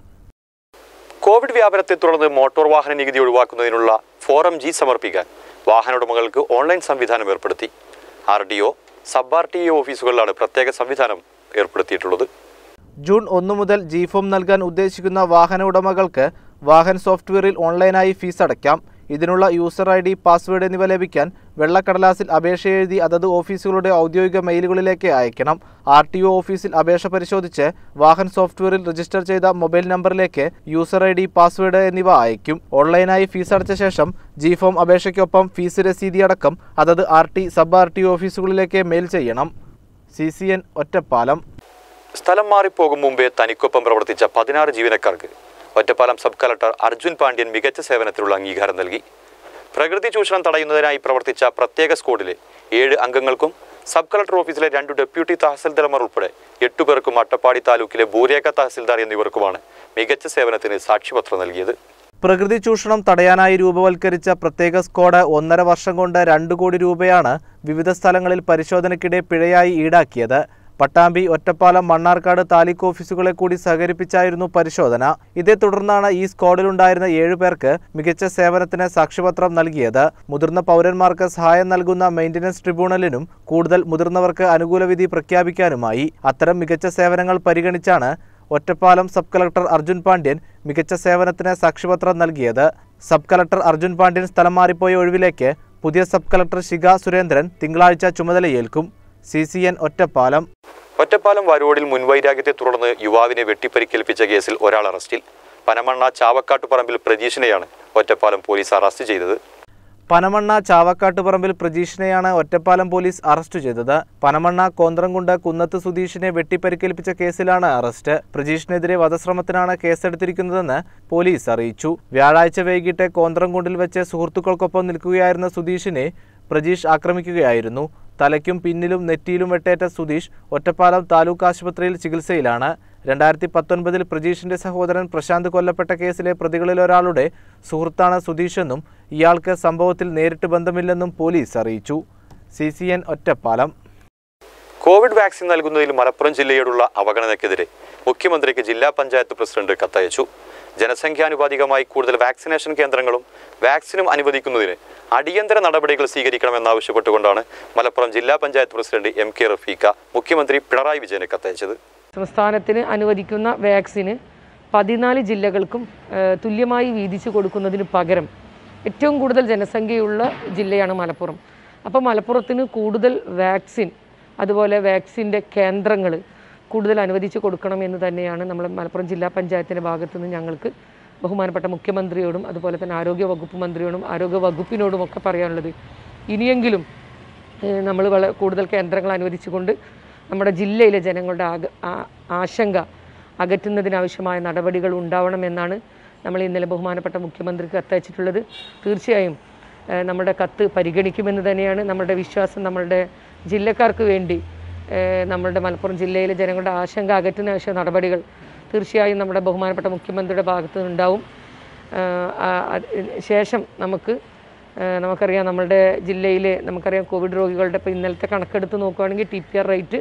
കോവിഡ് വ്യാപനത്തെ തുടർന്ന് മോട്ടോർ വാഹന നികുതി ഒഴിവാക്കുന്നതിനുള്ള ഫോറം G സമർപ്പിക്കാൻ വാഹന ഉടമകൾക്ക് ഓൺലൈൻ സംവിധാനം ഏർപ്പെടുത്തി. RDO, സബ് RTA ഓഫീസുകളിലാണ് പ്രത്യേക സംവിധാനം ഏർപ്പെടുത്തിയിട്ടുള്ളത്. ജൂൺ 1 മുതൽ G-ഫോം നൽകാൻ ഉദ്ദേശിക്കുന്ന വാഹന ഉടമകൾക്ക് വാഹൻ സോഫ്റ്റ്വെയറിൽ ഓൺലൈനായി ഫീസ് അടയ്ക്കാം. ഇതിനുള്ള യൂസർ ID, പാസ്വേഡ് എന്നിവ ലഭിക്കാൻ വെള്ളക്കടലാസിൽ അപേക്ഷ എഴുതി അതത് ഓഫീസുകളുടെ ഔദ്യോഗിക മെയിലുകളിലേക്ക് അയക്കണം. RTO ഓഫീസിൽ അപേക്ഷ പരിശോധിച്ച് വാഹൻ സോഫ്റ്റ്വെയറിൽ രജിസ്റ്റർ ചെയ്ത മൊബൈൽ നമ്പറിലേക്ക് യൂസർ ID, പാസ്വേഡ് എന്നിവ അയക്കും. ഓൺലൈനായി ഫീസ് അടച്ച ശേഷം G-ഫോം അപേക്ഷയ്ക്കൊപ്പം ഫീസ് രസീതി അടക്കം അതത് RT, സബ് RTO ഓഫീസുകളിലേക്ക് മെയിൽ ചെയ്യണം. CCN ഒറ്റപ്പാലം. സ്ഥലം മാറിപ്പോകും മുമ്പേ തനിക്കൊപ്പം പ്രവർത്തിച്ച 16 ജീവനക്കാർക്ക് ഒറ്റപ്പാലം സബ് കളക്ടർ അർജുൻ പാണ്ഡ്യൻ മികച്ച സേവനത്തിനുള്ള അംഗീകാരം നൽകി. പ്രകൃതി ചൂഷണം തടയുന്നതിനായി പ്രവർത്തിച്ച പ്രത്യേക സ്ക്വാഡിലെ 7 അംഗങ്ങൾക്കും സബ് കളക്ടർ ഓഫീസിലെ 2 ഡെപ്യൂട്ടി തഹസിൽദാർമാർ ഉൾപ്പെടെ 8 പേർക്കും അട്ടപ്പാടി താലൂക്കിലെ ഭൂരേഖ തഹസിൽദാർ എന്നിവർക്കുമാണ് മികച്ച സേവനത്തിന് സാക്ഷ്യപത്രം നൽകിയത്. പ്രകൃതി ചൂഷണം തടയാനായി രൂപവൽക്കരിച്ച പ്രത്യേക സ്ക്വാഡ് 1.5 വർഷം കൊണ്ട് 2 കോടി രൂപയാണ് വിവിധ സ്ഥലങ്ങളിൽ പരിശോധനയ്ക്കിടെ പിഴയായി ഈടാക്കിയത്. പട്ടാമ്പി, ഒറ്റപ്പാലം, മണ്ണാർക്കാട് താലൂക്ക് ഓഫീസുകളെ കൂടി സഹകരിപ്പിച്ചായിരുന്നു പരിശോധന. ഇതേ തുടർന്നാണ് ഈ സ്ക്വാഡിലുണ്ടായിരുന്ന 7 പേർക്ക് മികച്ച സേവനത്തിന് സാക്ഷ്യപത്രം നൽകിയത്. മുതിർന്ന പൗരന്മാർക്ക് സഹായം നൽകുന്ന മെയിൻ്റനൻസ് ട്രിബ്യൂണലിനും കൂടുതൽ മുതിർന്നവർക്ക് അനുകൂല വിധി പ്രഖ്യാപിക്കാനുമായി. അത്തരം മികച്ച സേവനങ്ങൾ പരിഗണിച്ചാണ് ഒറ്റപ്പാലം സബ് കളക്ടർ അർജുൻ പാണ്ഡ്യൻ മികച്ച സേവനത്തിന് സാക്ഷ്യപത്രം നൽകിയത്. സബ് കളക്ടർ അർജുൻ പാണ്ഡ്യൻ സ്ഥലം മാറിപ്പോയ ഒഴിവിലേക്ക് പുതിയ സബ് കളക്ടർ ശിഖ സുരേന്ദ്രൻ തിങ്കളാഴ്ച ചുമതലയേൽക്കും. CCN ഒറ്റപ്പാലം. ഒറ്റപ്പാലം വരോടിൽ മുൻവൈരാഗ്യത്തെ തുടർന്ന് യുവാവിനെ വെട്ടിപ്പരിക്കേൽപ്പിച്ച കേസിൽ ഒരാൾ അറസ്റ്റിൽ. പനമണ്ണ ചാവക്കാട്ടുപറമ്പിൽ പ്രജീഷിനെയാണ് ഒറ്റപ്പാലം പോലീസ് അറസ്റ്റ് ചെയ്തത്. പനമണ്ണ ചാവക്കാട്ടുപറമ്പിൽ പ്രജീഷിനെയാണ് ഒറ്റപ്പാലം പോലീസ് അറസ്റ്റ് ചെയ്തത്. പനമണ്ണ കോന്ത്രംകുണ്ട് കുന്നത്ത് സുധീഷിനെ വെട്ടിപ്പരിക്കേൽപ്പിച്ച കേസിലാണ് അറസ്റ്റ്. പ്രജീഷിനെതിരെ വധശ്രമത്തിനാണ് കേസെടുത്തിരിക്കുന്നതെന്ന് പോലീസ് അറിയിച്ചു. വ്യാഴാഴ്ച വൈകിട്ട് കോന്ത്രംകുണ്ടിൽ വെച്ച് സുഹൃത്തുക്കൾക്കൊപ്പം നിൽക്കുകയായിരുന്ന സുധീഷിനെ പ്രജീഷ് ആക്രമിക്കുകയായിരുന്നു. തലയ്ക്കും പിന്നിലും നെറ്റിയിലും വെട്ടേറ്റ സുധീഷ് ഒറ്റപ്പാലം താലൂക്ക് ആശുപത്രിയിൽ ചികിത്സയിലാണ്. 2019 പ്രജീഷിന്റെ സഹോദരൻ പ്രശാന്ത് കൊല്ലപ്പെട്ട കേസിലെ പ്രതികളിലൊരാളുടെ സുഹൃത്താണ് സുധീഷെന്നും ഇയാൾക്ക് സംഭവത്തിൽ നേരിട്ട് ബന്ധമില്ലെന്നും പോലീസ് അറിയിച്ചു. CCN ഒറ്റപ്പാലം. കോവിഡ് വാക്സിൻ നൽകുന്നതിൽ മലപ്പുറം ജില്ലയോടുള്ള അവഗണനയ്ക്കെതിരെ മുഖ്യമന്ത്രിക്ക് ജില്ലാ പഞ്ചായത്ത് പ്രസിഡന്റ് കത്തയച്ചു. ജനസംഖ്യാനുപാതികമായി കൂടുതൽ വാക്സിനേഷൻ കേന്ദ്രങ്ങളും വാക്സിനും അനുവദിക്കുന്നതിന് അടിയന്തര നടപടികൾ സ്വീകരിക്കണമെന്നാവശ്യപ്പെട്ടുകൊണ്ടാണ് മലപ്പുറം ജില്ലാ പഞ്ചായത്ത് പ്രസിഡന്റ് MK റഫീഖ മുഖ്യമന്ത്രി പിണറായി വിജയന് കത്തയച്ചത്. സംസ്ഥാനത്തിന് അനുവദിക്കുന്ന വാക്സിന് 14 ജില്ലകൾക്കും തുല്യമായി വീതിച്ചു കൊടുക്കുന്നതിന് പകരം ഏറ്റവും കൂടുതൽ ജനസംഖ്യയുള്ള ജില്ലയാണ് മലപ്പുറം. അപ്പോൾ മലപ്പുറത്തിന് കൂടുതൽ വാക്സിൻ, അതുപോലെ വാക്സിൻ്റെ കേന്ദ്രങ്ങൾ കൂടുതൽ അനുവദിച്ചു കൊടുക്കണം എന്ന് തന്നെയാണ് നമ്മൾ മലപ്പുറം ജില്ലാ പഞ്ചായത്തിൻ്റെ ഭാഗത്തു നിന്ന് ഞങ്ങൾക്ക് ബഹുമാനപ്പെട്ട മുഖ്യമന്ത്രിയോടും അതുപോലെ തന്നെ ആരോഗ്യ വകുപ്പ് മന്ത്രിയോടും ആരോഗ്യ വകുപ്പിനോടുമൊക്കെ പറയാനുള്ളത്. ഇനിയെങ്കിലും നമ്മൾ കൂടുതൽ കേന്ദ്രങ്ങൾ അനുവദിച്ചുകൊണ്ട് നമ്മുടെ ജില്ലയിലെ ജനങ്ങളുടെ ആശങ്ക അകറ്റുന്നതിനാവശ്യമായ നടപടികൾ ഉണ്ടാവണമെന്നാണ് നമ്മൾ ഇന്നലെ ബഹുമാനപ്പെട്ട മുഖ്യമന്ത്രിക്ക് കത്തയച്ചിട്ടുള്ളത്. തീർച്ചയായും നമ്മുടെ കത്ത് പരിഗണിക്കുമെന്ന് തന്നെയാണ് നമ്മുടെ വിശ്വാസം. നമ്മളുടെ ജില്ലക്കാർക്ക് വേണ്ടി നമ്മളുടെ മലപ്പുറം ജില്ലയിലെ ജനങ്ങളുടെ ആശങ്ക അകറ്റുന്ന ആവശ്യ നടപടികൾ തീർച്ചയായും നമ്മുടെ ബഹുമാനപ്പെട്ട മുഖ്യമന്ത്രിയുടെ ഭാഗത്തു നിന്നുണ്ടാവും. ശേഷം നമുക്കറിയാം നമ്മളുടെ ജില്ലയിൽ നമുക്കറിയാം കോവിഡ് രോഗികളുടെ ഇപ്പോൾ ഇന്നലത്തെ കണക്കെടുത്ത് നോക്കുകയാണെങ്കിൽ TPR റേറ്റ്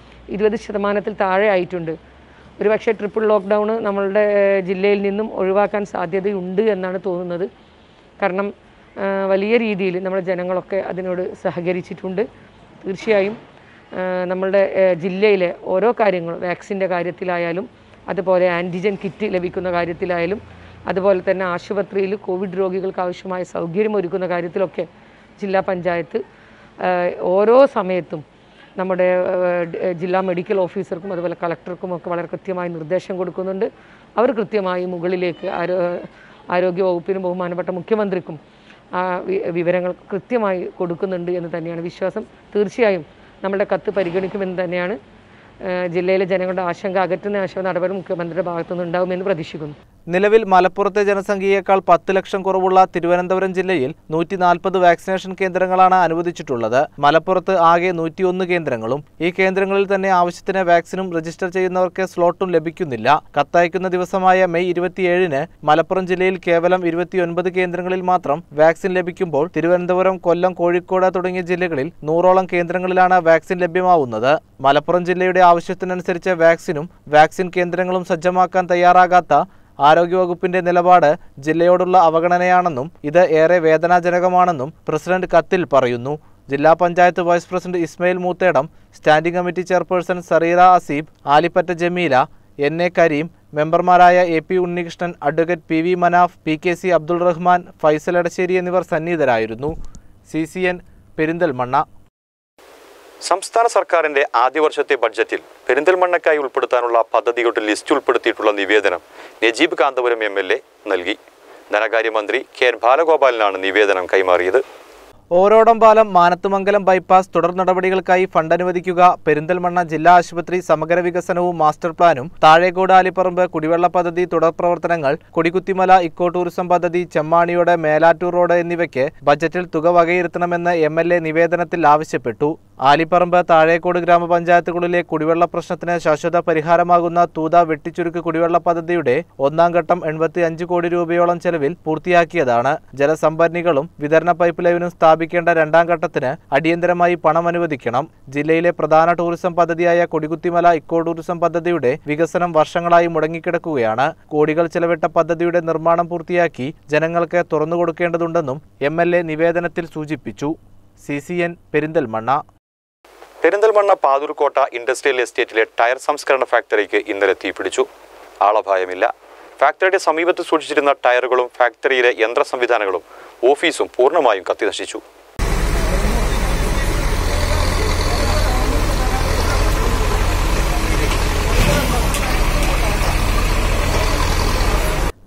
20% താഴെ ആയിട്ടുണ്ട്. ഒരുപക്ഷെ ട്രിപ്പിൾ ലോക്ക്ഡൗൺ നമ്മളുടെ ജില്ലയിൽ നിന്നും ഒഴിവാക്കാൻ സാധ്യതയുണ്ട് എന്നാണ് തോന്നുന്നത്. കാരണം വലിയ രീതിയിൽ നമ്മുടെ ജനങ്ങളൊക്കെ അതിനോട് സഹകരിച്ചിട്ടുണ്ട്. തീർച്ചയായും നമ്മളുടെ ജില്ലയിലെ ഓരോ കാര്യങ്ങളും വാക്സിൻ്റെ കാര്യത്തിലായാലും അതുപോലെ ആൻറ്റിജൻ കിറ്റ് ലഭിക്കുന്ന കാര്യത്തിലായാലും അതുപോലെ തന്നെ ആശുപത്രിയിൽ കോവിഡ് രോഗികൾക്ക് ആവശ്യമായ സൗകര്യം ഒരുക്കുന്ന കാര്യത്തിലൊക്കെ ജില്ലാ പഞ്ചായത്ത് ഓരോ സമയത്തും നമ്മുടെ ജില്ലാ മെഡിക്കൽ ഓഫീസർക്കും അതുപോലെ കളക്ടർക്കും ഒക്കെ വളരെ കൃത്യമായി നിർദ്ദേശം കൊടുക്കുന്നുണ്ട്. അവർ കൃത്യമായി മുകളിലേക്ക് ആരോഗ്യ വകുപ്പിനും ബഹുമാനപ്പെട്ട മുഖ്യമന്ത്രിക്കും വിവരങ്ങൾ കൃത്യമായി കൊടുക്കുന്നുണ്ട് എന്ന് തന്നെയാണ് വിശ്വാസം. തീർച്ചയായും നമ്മുടെ കത്ത് പരിഗണിക്കുമെന്ന് തന്നെയാണ് ജില്ലയിലെ ജനങ്ങളുടെ ആശങ്ക അകറ്റുന്ന ആവശ്യ നടപടി മുഖ്യമന്ത്രിയുടെ ഭാഗത്തുനിന്ന് ഉണ്ടാകുമെന്ന് പ്രതീക്ഷിക്കുന്നു. നിലവിൽ മലപ്പുറത്തെ ജനസംഖ്യയേക്കാൾ 10 ലക്ഷം കുറവുള്ള തിരുവനന്തപുരം ജില്ലയിൽ 140 വാക്സിനേഷൻ കേന്ദ്രങ്ങളാണ് അനുവദിച്ചിട്ടുള്ളത്. മലപ്പുറത്ത് ആകെ 101 കേന്ദ്രങ്ങളും. ഈ കേന്ദ്രങ്ങളിൽ തന്നെ ആവശ്യത്തിന് വാക്സിനും രജിസ്റ്റർ ചെയ്യുന്നവർക്ക് സ്ലോട്ടും ലഭിക്കുന്നില്ല. കത്തയക്കുന്ന ദിവസമായ മെയ് 27-ന് മലപ്പുറം ജില്ലയിൽ കേവലം 29 കേന്ദ്രങ്ങളിൽ മാത്രം വാക്സിൻ ലഭിക്കുമ്പോൾ തിരുവനന്തപുരം, കൊല്ലം, കോഴിക്കോട് തുടങ്ങിയ ജില്ലകളിൽ 100ഓളം കേന്ദ്രങ്ങളിലാണ് വാക്സിൻ ലഭ്യമാവുന്നത്. മലപ്പുറം ജില്ലയുടെ ആവശ്യത്തിനനുസരിച്ച് വാക്സിനും വാക്സിൻ കേന്ദ്രങ്ങളും സജ്ജമാക്കാൻ തയ്യാറാകാത്ത ആരോഗ്യവകുപ്പിന്റെ നിലപാട് ജില്ലയോടുള്ള അവഗണനയാണെന്നും ഇത് ഏറെ വേദനാജനകമാണെന്നും പ്രസിഡന്റ് കത്തിൽ പറയുന്നു. ജില്ലാ panchayat vice president Ismail Moothedam, standing committee chairperson Sareera Aseeb, Alippatta Jameela, NA Kareem, മെമ്പർമാരായ AP Unnikrishnan, advocate PV Manaf, PKC Abdul Rahman, Faisal Edassery എന്നിവർ സന്നിഹിതരായിരുന്നു. CCN പെരിന്തൽമണ്ണ. സംസ്ഥാന സർക്കാരിന്റെ ആദ്യ വർഷത്തെ ബഡ്ജറ്റിൽ പെരിന്തൽമണ്ണയ്ക്കായി ഉൾപ്പെടുത്താനുള്ള പദ്ധതികളുടെ ലിസ്റ്റ് ഉൾപ്പെടുത്തിയിട്ടുള്ള നിവേദനം നജീബ് കാന്തപുരം MLA നൽകി. ധനകാര്യമന്ത്രി KN ബാലഗോപാലിനാണ് നിവേദനം കൈമാറിയത്. ഓരോടം പാലം, മാനത്തുമംഗലം ബൈപ്പാസ് തുടർ നടപടികൾക്കായി ഫണ്ട് അനുവദിക്കുക, പെരിന്തൽമണ്ണ ജില്ലാ ആശുപത്രി സമഗ്ര വികസനവും മാസ്റ്റർ പ്ലാനും, താഴേക്കോട് ആലിപ്പറമ്പ് കുടിവെള്ള പദ്ധതി തുടർ പ്രവർത്തനങ്ങൾ, കൊടികുത്തിമല ഇക്കോ ടൂറിസം പദ്ധതി, ചെമ്മാണിയോട് മേലാറ്റൂർ റോഡ് എന്നിവയ്ക്ക് ബജറ്റിൽ തുക വകയിരുത്തണമെന്ന് MLA നിവേദനത്തിൽ ആവശ്യപ്പെട്ടു. ആലിപ്പറമ്പ്, താഴേക്കോട് ഗ്രാമപഞ്ചായത്തുകളിലെ കുടിവെള്ള പ്രശ്നത്തിന് ശാശ്വത പരിഹാരമാകുന്ന തൂത വെട്ടിച്ചുരുക്ക് കുടിവെള്ള പദ്ധതിയുടെ 1ാം ഘട്ടം 85 കോടി രൂപയോളം ചെലവിൽ പൂർത്തിയാക്കിയതാണ്. ജലസംഭരണികളും വിതരണ പൈപ്പ് ലൈനും സ്ഥാപിക്കേണ്ട 2ാം ഘട്ടത്തിന് അടിയന്തരമായി പണം അനുവദിക്കണം. ജില്ലയിലെ പ്രധാന ടൂറിസം പദ്ധതിയായ കൊടികുത്തിമല ഇക്കോ ടൂറിസം പദ്ധതിയുടെ വികസനം വർഷങ്ങളായി മുടങ്ങിക്കിടക്കുകയാണ്. കോടികൾ ചെലവിട്ട പദ്ധതിയുടെ നിർമ്മാണം പൂർത്തിയാക്കി ജനങ്ങൾക്ക് തുറന്നുകൊടുക്കേണ്ടതുണ്ടെന്നും MLA നിവേദനത്തിൽ സൂചിപ്പിച്ചു. CCN പെരിന്തൽമണ്ണ. പെരിന്തൽമണ്ണ പാതൂർക്കോട്ട ഇൻഡസ്ട്രിയൽ എസ്റ്റേറ്റിലെ ടയർ സംസ്കരണ ഫാക്ടറിക്ക് ഇന്നലെ തീപിടിച്ചു. ആളപായമില്ല. ഫാക്ടറിയുടെ സമീപത്ത് സൂക്ഷിച്ചിരുന്ന ടയറുകളും ഫാക്ടറിയിലെ യന്ത്ര സംവിധാനങ്ങളും ഓഫീസും പൂർണ്ണമായും കത്തിനശിച്ചു.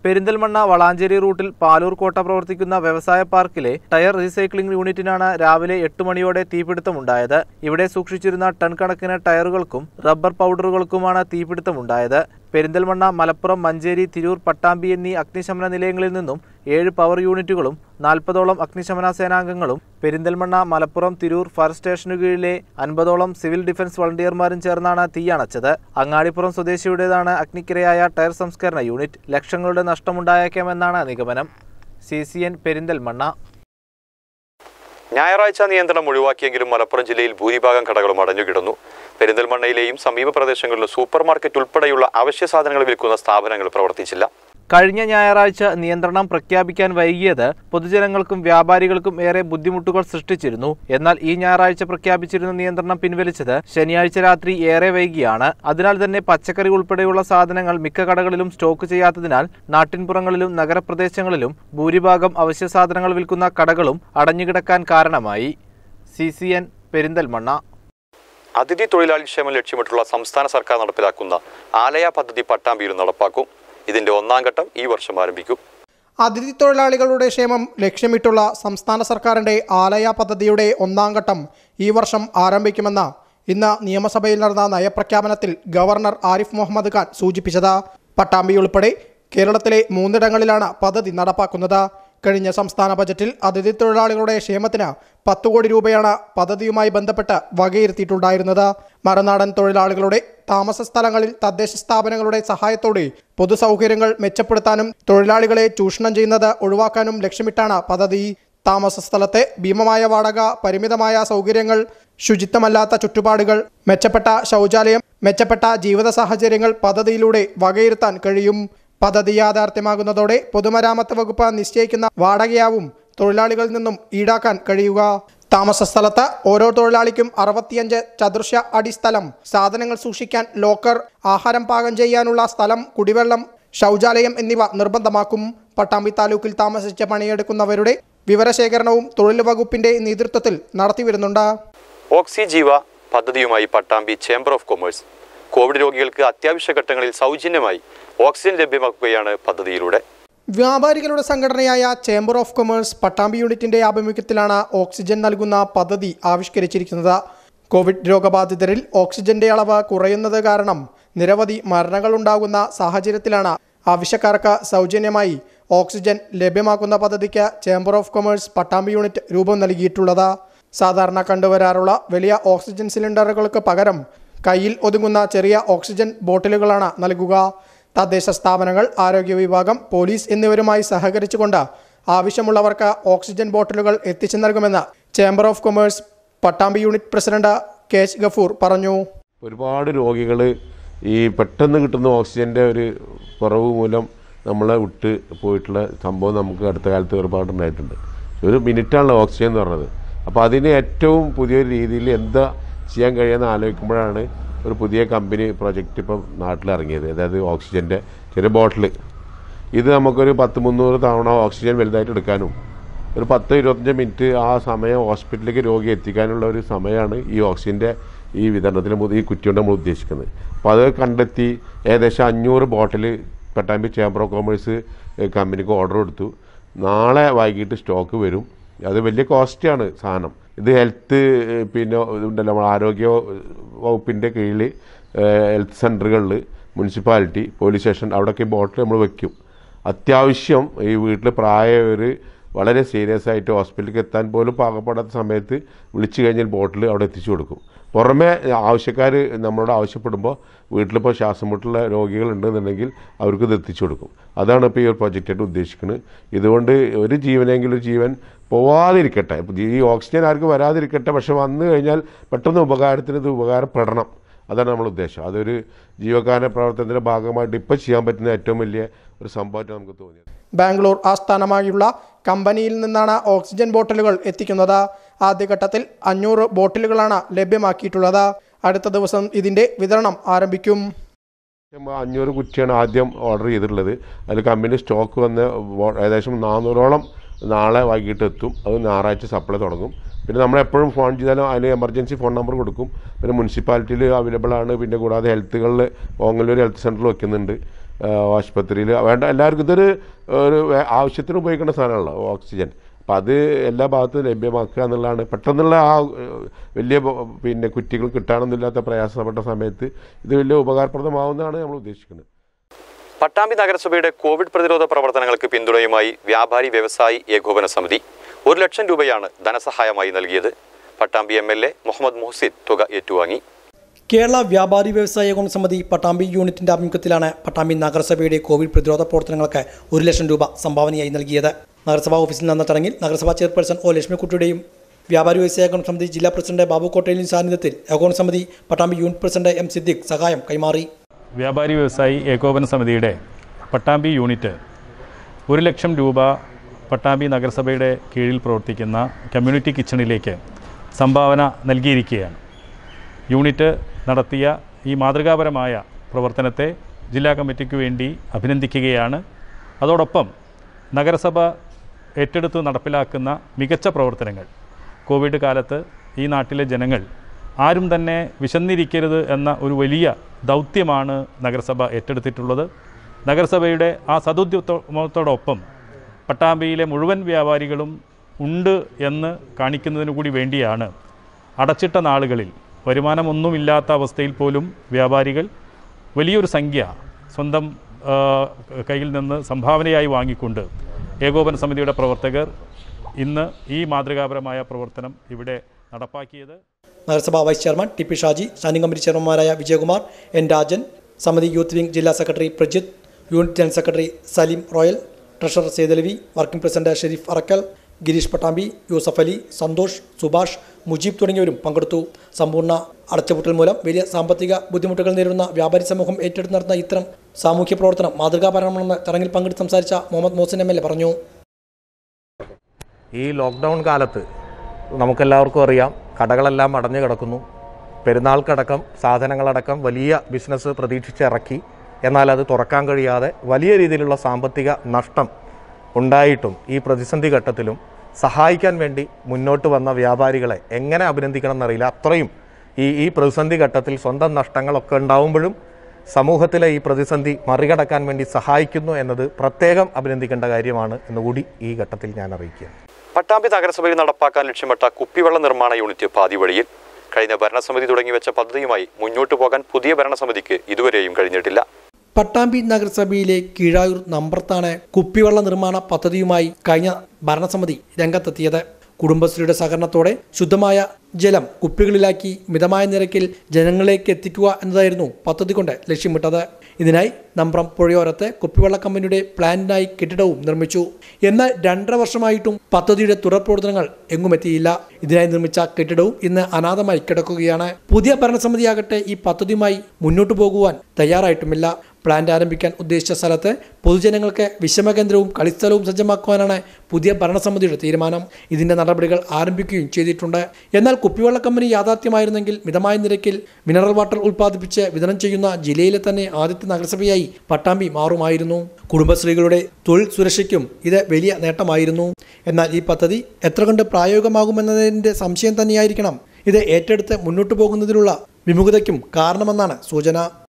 പെരിന്തൽമണ്ണ വളാഞ്ചേരി റൂട്ടിൽ പാലൂർ കോട്ട പ്രവർത്തിക്കുന്ന വ്യവസായ പാർക്കിലെ ടയർ റീസൈക്ലിംഗ് യൂണിറ്റിനാണ് രാവിലെ 8 മണിയോടെ തീപിടുത്തമുണ്ടായത്. ഇവിടെ സൂക്ഷിച്ചിരുന്ന ടൺ കണക്കിന് ടയറുകൾക്കും റബ്ബർ പൗഡറുകൾക്കുമാണ് തീപിടുത്തമുണ്ടായത്. പെരിന്തൽമണ്ണ, മലപ്പുറം, മഞ്ചേരി, തിരൂർ, പട്ടാമ്പി എന്നീ അഗ്നിശമന നിലയങ്ങളിൽ നിന്നും 7 പവർ യൂണിറ്റുകളും 40ഓളം അഗ്നിശമന സേനാംഗങ്ങളും പെരിന്തൽമണ്ണ, മലപ്പുറം, തിരൂർ ഫയർ സ്റ്റേഷനു കീഴിലെ 50ഓളം സിവിൽ ഡിഫൻസ് വളണ്ടിയർമാരും ചേർന്നാണ് തീയണച്ചത്. അങ്ങാടിപ്പുറം സ്വദേശിയുടേതാണ് അഗ്നിക്കിരയായ ടയർ സംസ്കരണ യൂണിറ്റ്. ലക്ഷങ്ങളുടെ നഷ്ടമുണ്ടായേക്കാമെന്നാണ് നിഗമനം. CCN പെരിന്തൽമണ്ണ. ഞായറാഴ്ച നിയന്ത്രണം ഒഴിവാക്കിയെങ്കിലും മലപ്പുറം ജില്ലയിൽ ഭൂരിഭാഗം കടകളും അടഞ്ഞുകിടന്നു. പെരിന്തൽമണ്ണയിലെയും സമീപ പ്രദേശങ്ങളിലും സൂപ്പർ മാർക്കറ്റ് ഉൾപ്പെടെയുള്ള അവശ്യ സാധനങ്ങൾ വിൽക്കുന്ന സ്ഥാപനങ്ങൾ പ്രവർത്തിച്ചില്ല. കഴിഞ്ഞ ഞായറാഴ്ച നിയന്ത്രണം പ്രഖ്യാപിക്കാൻ വൈകിയത് പൊതുജനങ്ങൾക്കും വ്യാപാരികൾക്കും ഏറെ ബുദ്ധിമുട്ടുകൾ സൃഷ്ടിച്ചിരുന്നു. എന്നാൽ ഈ ഞായറാഴ്ച പ്രഖ്യാപിച്ചിരുന്ന നിയന്ത്രണം പിൻവലിച്ചത് ശനിയാഴ്ച രാത്രി ഏറെ വൈകിയാണ്. അതിനാൽ തന്നെ പച്ചക്കറി ഉൾപ്പെടെയുള്ള സാധനങ്ങൾ മിക്ക കടകളിലും സ്റ്റോക്ക് ചെയ്യാത്തതിനാൽ നാട്ടിൻപുറങ്ങളിലും നഗരപ്രദേശങ്ങളിലും ഭൂരിഭാഗം അവശ്യ സാധനങ്ങൾ വിൽക്കുന്ന കടകളും അടഞ്ഞുകിടക്കാൻ കാരണമായി. CCN പെരിന്തൽമണ്ണ. അതിഥി തൊഴിലാളി ക്ഷേമം ലക്ഷ്യമിട്ടുള്ള സംസ്ഥാന സർക്കാർ നടപ്പിലാക്കുന്ന ആലയ പദ്ധതി പട്ടാമ്പിയിലും നടപ്പാക്കും. ഇതിന്റെ 1ാം ഘട്ടം ഈ വർഷം ആരംഭിക്കും. അതിഥി തൊഴിലാളികളുടെ ക്ഷേമം ലക്ഷ്യമിട്ടുള്ള സംസ്ഥാന സർക്കാരിന്റെ ആലയ പദ്ധതിയുടെ 1ാം ഘട്ടം ഈ വർഷം ആരംഭിക്കുമെന്ന് ഇന്ന് നിയമസഭയിൽ നടന്ന നയപ്രഖ്യാപനത്തിൽ ഗവർണർ ആരിഫ് മുഹമ്മദ് ഖാൻ സൂചിപ്പിച്ചത്. പട്ടാമ്പി ഉൾപ്പെടെ കേരളത്തിലെ 3ഇടങ്ങളിലാണ് പദ്ധതി നടപ്പാക്കുന്നത്. കഴിഞ്ഞ സംസ്ഥാന ബജറ്റിൽ അതിഥി തൊഴിലാളികളുടെ ക്ഷേമത്തിന് 10 കോടി രൂപയാണ് പദ്ധതിയുമായി ബന്ധപ്പെട്ട് വകയിരുത്തിയിട്ടുണ്ടായിരുന്നത്. മറുനാടൻ തൊഴിലാളികളുടെ താമസ സ്ഥലങ്ങളിൽ തദ്ദേശ സ്ഥാപനങ്ങളുടെ സഹായത്തോടെ പൊതുസൗകര്യങ്ങൾ മെച്ചപ്പെടുത്താനും തൊഴിലാളികളെ ചൂഷണം ചെയ്യുന്നത് ഒഴിവാക്കാനും ലക്ഷ്യമിട്ടാണ് പദ്ധതി. താമസ സ്ഥലത്തെ ഭീമമായ വാടക, പരിമിതമായ സൗകര്യങ്ങൾ, ശുചിത്വമല്ലാത്ത ചുറ്റുപാടുകൾ, മെച്ചപ്പെട്ട ശൗചാലയം, മെച്ചപ്പെട്ട ജീവിത സാഹചര്യങ്ങൾ പദ്ധതിയിലൂടെ വകയിരുത്താൻ കഴിയും. പദ്ധതി യാഥാർത്ഥ്യമാകുന്നതോടെ പൊതുമരാമത്ത് വകുപ്പ് നിശ്ചയിക്കുന്ന വാടകയാവും തൊഴിലാളികളിൽ നിന്നും ഈടാക്കാൻ കഴിയുക. താമസ സ്ഥലത്ത് ഓരോ തൊഴിലാളിക്കും 65 ചതുരശ്ര അടി സ്ഥലം, സാധനങ്ങൾ സൂക്ഷിക്കാൻ ലോക്കർ, ആഹാരം പാകം ചെയ്യാനുള്ള സ്ഥലം, കുടിവെള്ളം, ശൗചാലയം എന്നിവ നിർബന്ധമാക്കും. പട്ടാമ്പി താലൂക്കിൽ താമസിച്ച് പണിയെടുക്കുന്നവരുടെ വിവരശേഖരണവും തൊഴിൽ വകുപ്പിന്റെ നേതൃത്വത്തിൽ നടത്തിവരുന്നുണ്ട്. ഓക്സിജീവ പദ്ധതിയുമായി Pattambi chamber of commerce covid രോഗികൾക്ക് അത്യാവശ്യ ഘട്ടങ്ങളിൽ സൗജന്യമായി ഓക്സിജൻ ലഭ്യമാക്കുകയാണ് പദ്ധതിയിലൂടെ. വ്യാപാരികളുടെ സംഘടനയായ ചേംബർ ഓഫ് കൊമേഴ്സ് പട്ടാമ്പി യൂണിറ്റിന്റെ ആഭിമുഖ്യത്തിലാണ് ഓക്സിജൻ നൽകുന്ന പദ്ധതി ആവിഷ്കരിച്ചിരിക്കുന്നത്. കോവിഡ് രോഗബാധിതരിൽ ഓക്സിജന്റെ അളവ് കുറയുന്നത് കാരണം നിരവധി മരണങ്ങൾ ഉണ്ടാകുന്ന സാഹചര്യത്തിലാണ് ആവശ്യക്കാർക്ക് സൗജന്യമായി ഓക്സിജൻ ലഭ്യമാക്കുന്ന പദ്ധതിക്ക് chamber of commerce Pattambi unit രൂപം നൽകിയിട്ടുള്ളത്. സാധാരണ കണ്ടുവരാറുള്ള വലിയ ഓക്സിജൻ സിലിണ്ടറുകൾക്ക് പകരം കയ്യിൽ ഒതുങ്ങുന്ന ചെറിയ ഓക്സിജൻ ബോട്ടിലുകളാണ് നൽകുക. തദ്ദേശ സ്ഥാപനങ്ങൾ, ആരോഗ്യ വിഭാഗം, പോലീസ് എന്നിവരുമായി സഹകരിച്ചുകൊണ്ട് ആവശ്യമുള്ളവർക്ക് ഓക്സിജൻ ബോട്ടിലുകൾ എത്തിച്ചു നൽകുമെന്ന് chamber of commerce Pattambi unit president KH Gafoor പറഞ്ഞു. ഒരുപാട് രോഗികൾ ഈ പെട്ടെന്ന് കിട്ടുന്ന ഓക്സിജൻ്റെ ഒരു കുറവ് മൂലം നമ്മളെ വിട്ട് പോയിട്ടുള്ള സംഭവം നമുക്ക് അടുത്ത കാലത്ത് ഒരുപാടുണ്ടായിട്ടുണ്ട്. ഒരു മിനിറ്റാണല്ലോ ഓക്സിജൻ എന്ന് പറഞ്ഞത്. അപ്പോൾ അതിന് ഏറ്റവും പുതിയൊരു രീതിയിൽ എന്താ ചെയ്യാൻ കഴിയുമെന്ന് ആലോചിക്കുമ്പോഴാണ് ഒരു പുതിയ കമ്പനി പ്രൊജക്റ്റ് ഇപ്പം നാട്ടിലിറങ്ങിയത്. അതായത് ഓക്സിജൻ്റെ ചെറിയ ബോട്ടിൽ. ഇത് നമുക്കൊരു 100-300 തവണ ഓക്സിജൻ വലുതായിട്ട് എടുക്കാനും ഒരു 10-25 മിനിറ്റ് ആ സമയം ഹോസ്പിറ്റലിലേക്ക് രോഗിയെ എത്തിക്കാനുള്ള ഒരു സമയമാണ് ഈ ഓക്സിജൻ്റെ ഈ വിതരണത്തിൽ ഈ കുറ്റി കൊണ്ട് നമ്മൾ ഉദ്ദേശിക്കുന്നത്. അപ്പോൾ അത് കണ്ടെത്തി ഏകദേശം 500 bottle Pattambi chamber of commerce കമ്പനിക്ക് ഓർഡർ കൊടുത്തു. നാളെ വൈകിട്ട് സ്റ്റോക്ക് വരും. അത് വലിയ കോസ്റ്റാണ് സാധനം. ഇത് ഹെൽത്ത് പിന്നെ ഇതുണ്ടല്ലോ നമ്മൾ ആരോഗ്യ വകുപ്പിൻ്റെ കീഴിൽ ഹെൽത്ത് സെൻ്ററുകളിൽ, മുനിസിപ്പാലിറ്റി, പോലീസ് സ്റ്റേഷൻ അവിടെയൊക്കെ ബോട്ടിൽ നമ്മൾ വയ്ക്കും. അത്യാവശ്യം ഈ വീട്ടിൽ പ്രായമായവർ വളരെ സീരിയസ് ആയിട്ട് ഹോസ്പിറ്റലിലേക്ക് എത്താൻ പോലും പാകപ്പെടാത്ത സമയത്ത് വിളിച്ചു കഴിഞ്ഞാൽ ബോട്ടിൽ അവിടെ എത്തിച്ചു കൊടുക്കും. പുറമെ ആവശ്യക്കാർ നമ്മളോട് ആവശ്യപ്പെടുമ്പോൾ വീട്ടിലിപ്പോൾ ശ്വാസം മുട്ടുള്ള രോഗികളുണ്ടെന്നുണ്ടെങ്കിൽ അവർക്ക് ഇത് എത്തിച്ചു കൊടുക്കും. അതാണ് ഇപ്പോൾ ഈ ഒരു പ്രൊജക്റ്റായിട്ട് ഉദ്ദേശിക്കുന്നത്. ഇതുകൊണ്ട് ഒരു ജീവനെങ്കിലും ജീവൻ പോവാതിരിക്കട്ടെ. ഈ ഓക്സിജൻ ആർക്കും വരാതിരിക്കട്ടെ, പക്ഷെ വന്നു കഴിഞ്ഞാൽ പെട്ടെന്ന് ഉപകാരത്തിന് ഇത് ഉപകാരപ്പെടണം. അതാണ് നമ്മുടെ ഉദ്ദേശം. അതൊരു ജീവകാരുണ്യ പ്രവർത്തനത്തിൻ്റെ ഭാഗമായിട്ട് ഇപ്പോൾ ചെയ്യാൻ പറ്റുന്ന ഏറ്റവും വലിയ ഒരു സംഭവമായിട്ട് നമുക്ക് തോന്നിയത്. ബാംഗ്ലൂർ ആസ്ഥാനമായുള്ള കമ്പനിയിൽ നിന്നാണ് ഓക്സിജൻ ബോട്ടിലുകൾ എത്തിക്കുന്നത്. ആദ്യഘട്ടത്തിൽ 500 ബോട്ടിലുകളാണ് ലഭ്യമാക്കിയിട്ടുള്ളത്. അടുത്ത ദിവസം ഇതിന്റെ വിതരണം ആരംഭിക്കും. 500 കുറ്റിയാണ് ആദ്യം ഓർഡർ ചെയ്തിട്ടുള്ളത്. അതിൽ കമ്പനി സ്റ്റോക്ക് വന്ന് ഏകദേശം 400ഓളം നാളെ വൈകിട്ട് എത്തും. അത് ഞായറാഴ്ച സപ്ലൈ തുടങ്ങും. പിന്നെ നമ്മളെപ്പോഴും ഫോൺ ചെയ്താലും അതിൽ എമർജൻസി ഫോൺ നമ്പർ കൊടുക്കും. പിന്നെ മുനിസിപ്പാലിറ്റിയിൽ അവൈലബിൾ ആണ്. പിന്നെ കൂടാതെ ഹെൽത്തുകളിൽ ഓങ്ങല്ലൂർ ഹെൽത്ത് സെൻ്ററിൽ വയ്ക്കുന്നുണ്ട്. ആശുപത്രിയിൽ വേണ്ട എല്ലാവർക്കും ഇതൊരു ആവശ്യത്തിന് ഉപയോഗിക്കേണ്ട സാധനമാണല്ലോ ഓക്സിജൻ. അപ്പം അത് എല്ലാ ഭാഗത്തും ലഭ്യമാക്കുക എന്നുള്ളതാണ്. പെട്ടെന്നുള്ള ആ വലിയ കുറ്റികൾ കിട്ടാനൊന്നുമില്ലാത്ത പ്രയാസപ്പെട്ട സമയത്ത് ഇത് വലിയ ഉപകാരപ്രദമാവുന്നതാണ് നമ്മൾ ഉദ്ദേശിക്കുന്നത്. പട്ടാമ്പി നഗരസഭയുടെ കോവിഡ് പ്രതിരോധ പ്രവർത്തനങ്ങൾക്ക് പിന്തുണയുമായി വ്യാപാരി വ്യവസായി ഏകോപന സമിതി 1 ലക്ഷം രൂപയാണ് ധനസഹായമായി നൽകിയത്. പട്ടാമ്പി MLA മുഹമ്മദ് മുഹസിൻ തുക ഏറ്റുവാങ്ങി. കേരള വ്യാപാരി വ്യവസായ ഏകോപന സമിതി പട്ടാമ്പി യൂണിറ്റിന്റെ ആഭിമുഖ്യത്തിലാണ് പട്ടാമ്പി നഗരസഭയുടെ കോവിഡ് പ്രതിരോധ പ്രവർത്തനങ്ങൾക്ക് 1 ലക്ഷം രൂപ സംഭാവനയായി നൽകിയത്. നഗരസഭാ ഓഫീസിൽ നടന്ന ചടങ്ങിൽ നഗരസഭാ ചെയർപേഴ്സൺ ഒ ലക്ഷ്മിക്കുട്ടിയുടെയും വ്യാപാരി വ്യവസായ ഏകോപന സമിതി ജില്ലാ പ്രസിഡന്റ് ബാബു കോട്ടയിലിൻ സാന്നിധ്യത്തിൽ ഏകോപന സമിതി Pattambi unit president M Siddique സഹായം കൈമാറി. വ്യാപാരി വ്യവസായി ഏകോപന സമിതിയുടെ പട്ടാമ്പി യൂണിറ്റ് 1 ലക്ഷം രൂപ പട്ടാമ്പി നഗരസഭയുടെ കീഴിൽ പ്രവർത്തിക്കുന്ന കമ്മ്യൂണിറ്റി കിച്ചണിലേക്ക് സംഭാവന നൽകിയിരിക്കുകയാണ്. യൂണിറ്റ് നടത്തിയ ഈ മാതൃകാപരമായ പ്രവർത്തനത്തെ ജില്ലാ കമ്മിറ്റിക്ക് വേണ്ടി അഭിനന്ദിക്കുകയാണ്. അതോടൊപ്പം നഗരസഭ ഏറ്റെടുത്ത് നടപ്പിലാക്കുന്ന മികച്ച പ്രവർത്തനങ്ങൾ, കോവിഡ് കാലത്ത് ഈ നാട്ടിലെ ജനങ്ങൾ ആരും തന്നെ വിശന്നിരിക്കരുത് എന്ന ഒരു വലിയ ദൗത്യമാണ് നഗരസഭ ഏറ്റെടുത്തിട്ടുള്ളത്. നഗരസഭയുടെ ആ സദുദ്യമത്തോടൊപ്പം പട്ടാമ്പിയിലെ മുഴുവൻ വ്യാപാരികളും ഉണ്ട് എന്ന് കാണിക്കുന്നതിനു കൂടി വേണ്ടിയാണ് അടച്ചിട്ട നാളുകളിൽ വരുമാനമൊന്നുമില്ലാത്ത അവസ്ഥയിൽ പോലും വ്യാപാരികൾ വലിയൊരു സംഖ്യ സ്വന്തം കയ്യിൽ നിന്ന് സംഭാവനയായി വാങ്ങിക്കൊണ്ട് ഏകോപന സമിതിയുടെ പ്രവർത്തകർ ഇന്ന് ഈ മാതൃകാപരമായ പ്രവർത്തനം ഇവിടെ നടപ്പാക്കിയത്. നഗരസഭാ vice chairman T P Shaji, standing committee ചെയർമാൻമാരായ വിജയകുമാർ, എൻ രാജൻ, സമിതി യൂത്ത് വിംഗ് ജില്ലാ secretary Prajith, unit general secretary Saleem Royal, treasurer Sethalavi, working president Sharif Arakkal, Girish Pattambi, Yusuf Ali, Santhosh, Subhash, Mujeeb തുടങ്ങിയവരും പങ്കെടുത്തു. സമ്പൂർണ്ണ അടച്ചുപൂട്ടൽ മൂലം വലിയ സാമ്പത്തിക ബുദ്ധിമുട്ടുകൾ നേരിടുന്ന വ്യാപാരി സമൂഹം ഏറ്റെടുത്ത് നടത്തുന്ന ഇത്തരം സാമൂഹ്യ പ്രവർത്തനം മാതൃകാപരമാണെന്ന് ചടങ്ങിൽ പങ്കെടുത്ത് സംസാരിച്ച മുഹമ്മദ് മോഹസിൻ MLA പറഞ്ഞു. ഈ ലോക്ക്ഡൗൺ കാലത്ത് നമുക്കെല്ലാവർക്കും അറിയാം, കടകളെല്ലാം അടഞ്ഞു കിടക്കുന്നു. പെരുന്നാൾക്കടക്കം സാധനങ്ങളടക്കം വലിയ ബിസിനസ് പ്രതീക്ഷിച്ചിറക്കി, എന്നാൽ അത് തുറക്കാൻ കഴിയാതെ വലിയ രീതിയിലുള്ള സാമ്പത്തിക നഷ്ടം ഉണ്ടായിട്ടും ഈ പ്രതിസന്ധി ഘട്ടത്തിലും സഹായിക്കാൻ വേണ്ടി മുന്നോട്ട് വന്ന വ്യാപാരികളെ എങ്ങനെ അഭിനന്ദിക്കണം എന്നറിയില്ല. അത്രയും ഈ പ്രതിസന്ധി ഘട്ടത്തിൽ സ്വന്തം നഷ്ടങ്ങളൊക്കെ ഉണ്ടാവുമ്പോഴും സമൂഹത്തിലെ ഈ പ്രതിസന്ധി മറികടക്കാൻ വേണ്ടി സഹായിക്കുന്നു എന്നത് പ്രത്യേകം അഭിനന്ദിക്കേണ്ട കാര്യമാണ് എന്നുകൂടി ഈ ഘട്ടത്തിൽ ഞാൻ അറിയിക്കുക. പട്ടാമ്പി നഗരസഭയിൽ നടപ്പാക്കാൻ ലക്ഷ്യമിട്ട കുപ്പിവെള്ള നിർമ്മാണ യൂണിറ്റ് പാതി വഴിയിൽ. കഴിഞ്ഞ ഭരണസമിതി തുടങ്ങിവെച്ച പദ്ധതിയുമായി മുന്നോട്ടു പോകാൻ പുതിയ ഭരണസമിതിക്ക് ഇതുവരെയും കഴിഞ്ഞിട്ടില്ല. പട്ടാമ്പി നഗരസഭയിലെ കീഴായൂർ നമ്പർത്താണ് കുപ്പിവെള്ള നിർമ്മാണ പദ്ധതിയുമായി കഴിഞ്ഞ ഭരണസമിതി രംഗത്തെത്തിയത്. കുടുംബശ്രീയുടെ സഹകരണത്തോടെ ശുദ്ധമായ ജലം കുപ്പികളിലാക്കി മിതമായ നിരക്കിൽ ജനങ്ങളിലേക്ക് എത്തിക്കുക എന്നതായിരുന്നു പദ്ധതി കൊണ്ട് ലക്ഷ്യമിട്ടത്. ഇതിനായി നമ്പ്രം പുഴയോരത്ത് കുപ്പിവെള്ള കമ്പനിയുടെ പ്ലാന്റിനായി കെട്ടിടവും നിർമ്മിച്ചു. എന്നാൽ 2.5 വർഷമായിട്ടും പദ്ധതിയുടെ തുടർ പ്രവർത്തനങ്ങൾ എങ്ങുമെത്തിയില്ല. ഇതിനായി നിർമ്മിച്ച കെട്ടിടവും ഇന്ന് അനാഥമായി കിടക്കുകയാണ്. പുതിയ ഭരണസമിതിയാകട്ടെ ഈ പദ്ധതിയുമായി മുന്നോട്ടു പോകുവാൻ തയ്യാറായിട്ടുമില്ല. പ്ലാന്റ് ആരംഭിക്കാൻ ഉദ്ദേശിച്ച സ്ഥലത്ത് പൊതുജനങ്ങൾക്ക് വിശ്രമകേന്ദ്രവും കളിസ്ഥലവും സജ്ജമാക്കുവാനാണ് പുതിയ ഭരണസമിതിയുടെ തീരുമാനം. ഇതിന്റെ നടപടികൾ ആരംഭിക്കുകയും ചെയ്തിട്ടുണ്ട്. എന്നാൽ കുപ്പിവെള്ള കമ്പനി യാഥാർത്ഥ്യമായിരുന്നെങ്കിൽ മിതമായ നിരക്കിൽ മിനറൽ വാട്ടർ ഉൽപ്പാദിപ്പിച്ച് വിതരണം ചെയ്യുന്ന ജില്ലയിലെ തന്നെ ആദ്യത്തെ നഗരസഭയായി പട്ടാമ്പി മാറുമായിരുന്നു. കുടുംബശ്രീകളുടെ തൊഴിൽ സുരക്ഷയ്ക്കും ഇത് വലിയ നേട്ടമായിരുന്നു. എന്നാൽ ഈ പദ്ധതി എത്ര കണ്ട് പ്രായോഗികമാകുമെന്നതിന്റെ സംശയം തന്നെയായിരിക്കണം ഇത് ഏറ്റെടുത്ത് മുന്നോട്ടു പോകുന്നതിലുള്ള വിമുഖതയ്ക്കും കാരണമെന്നാണ് സൂചന.